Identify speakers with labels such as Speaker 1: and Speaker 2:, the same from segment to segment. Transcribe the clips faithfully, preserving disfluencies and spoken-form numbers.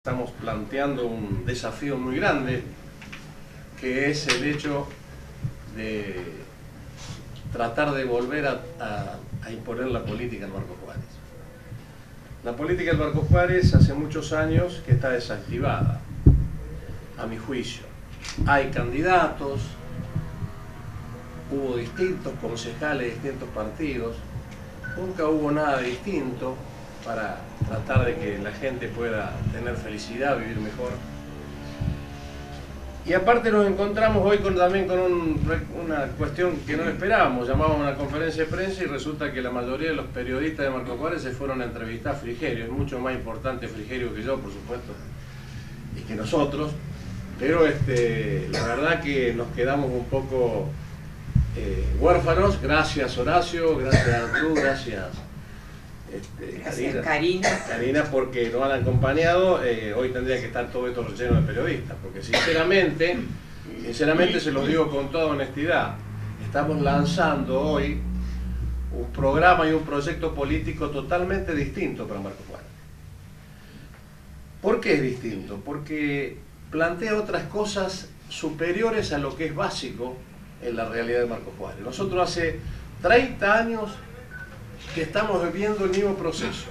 Speaker 1: Estamos planteando un desafío muy grande, que es el hecho de tratar de volver a, a, a imponer la política en Marcos Juárez. La política en Marcos Juárez hace muchos años que está desactivada, a mi juicio. Hay candidatos, hubo distintos concejales de distintos partidos, nunca hubo nada distinto para tratar de que la gente pueda tener felicidad, vivir mejor. Y aparte nos encontramos hoy con, también con un, una cuestión que no esperábamos. Llamamos a una conferencia de prensa y resulta que la mayoría de los periodistas de Marcos Juárez se fueron a entrevistar a Frigerio. Es mucho más importante Frigerio que yo, por supuesto, y que nosotros. Pero este, la verdad que nos quedamos un poco eh, huérfanos. Gracias Horacio, gracias Arturo, gracias Este,
Speaker 2: Gracias,
Speaker 1: Karina,
Speaker 2: Karina.
Speaker 1: Karina, porque nos han acompañado. Eh, hoy tendría que estar todo esto relleno de periodistas, porque sinceramente, sinceramente se los digo con toda honestidad, estamos lanzando hoy un programa y un proyecto político totalmente distinto para Marcos Juárez. ¿Por qué es distinto? Porque plantea otras cosas superiores a lo que es básico en la realidad de Marcos Juárez. Nosotros hace treinta años que estamos viviendo el mismo proceso.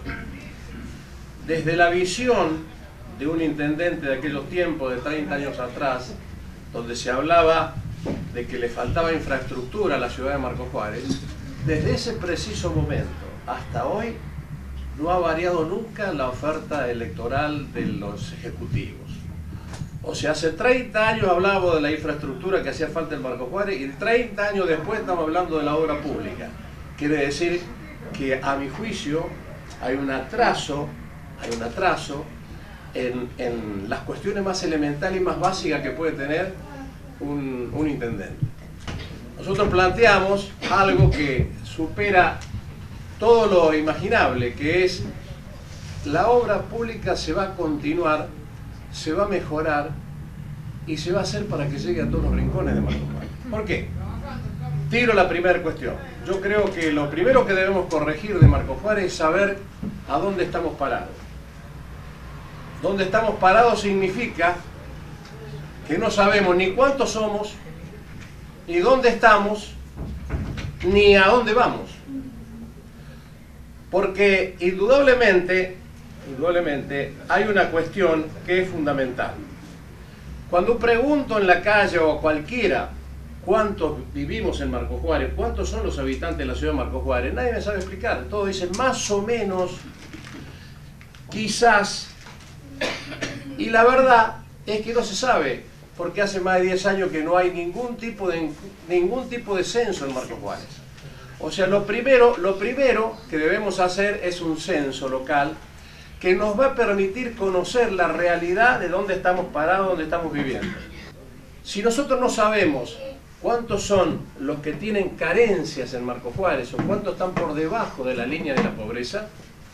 Speaker 1: Desde la visión de un intendente de aquellos tiempos, de treinta años atrás, donde se hablaba de que le faltaba infraestructura a la ciudad de Marcos Juárez, desde ese preciso momento hasta hoy no ha variado nunca la oferta electoral de los ejecutivos. O sea, hace treinta años hablábamos de la infraestructura que hacía falta en Marcos Juárez y treinta años después estamos hablando de la obra pública. Quiere decir que a mi juicio hay un atraso, hay un atraso en, en las cuestiones más elementales y más básicas que puede tener un, un intendente. Nosotros planteamos algo que supera todo lo imaginable, que es la obra pública se va a continuar, se va a mejorar y se va a hacer para que llegue a todos los rincones de Marcos Juárez. ¿Por qué? Tiro la primera cuestión. Yo creo que lo primero que debemos corregir de Marcos Juárez es saber a dónde estamos parados. Dónde estamos parados significa que no sabemos ni cuántos somos, ni dónde estamos, ni a dónde vamos. Porque indudablemente, indudablemente hay una cuestión que es fundamental. Cuando pregunto en la calle o a cualquiera ¿cuántos vivimos en Marcos Juárez? ¿Cuántos son los habitantes de la ciudad de Marcos Juárez? Nadie me sabe explicar. Todos dicen más o menos, quizás. Y la verdad es que no se sabe, porque hace más de diez años que no hay ningún tipo de, ningún tipo de censo en Marcos Juárez. O sea, lo primero, lo primero que debemos hacer es un censo local que nos va a permitir conocer la realidad de dónde estamos parados, dónde estamos viviendo. Si nosotros no sabemos cuántos son los que tienen carencias en Marcos Juárez o cuántos están por debajo de la línea de la pobreza,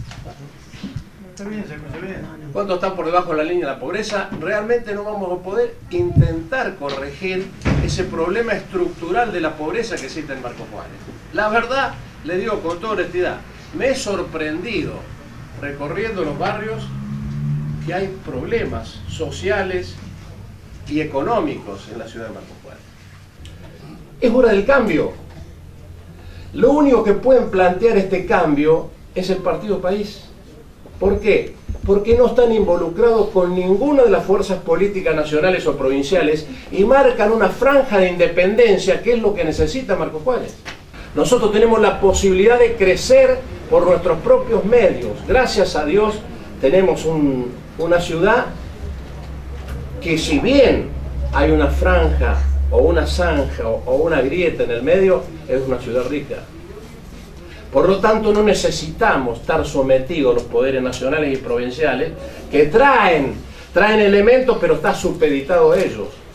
Speaker 1: cuántos están por debajo de la línea de la pobreza, realmente no vamos a poder intentar corregir ese problema estructural de la pobreza que existe en Marcos Juárez. La verdad, le digo con toda honestidad, me he sorprendido recorriendo los barrios que hay problemas sociales y económicos en la ciudad de Marcos Juárez. Es hora del cambio. Lo único que pueden plantear este cambio es el Partido País. ¿Por qué? Porque no están involucrados con ninguna de las fuerzas políticas nacionales o provinciales y marcan una franja de independencia, que es lo que necesita Marcos Juárez. Nosotros tenemos la posibilidad de crecer por nuestros propios medios. Gracias a Dios tenemos un, una ciudad que, si bien hay una franja o una zanja o, o una grieta en el medio, es una ciudad rica. Por lo tanto, no necesitamos estar sometidos a los poderes nacionales y provinciales que traen, traen elementos, pero está supeditado a ellos.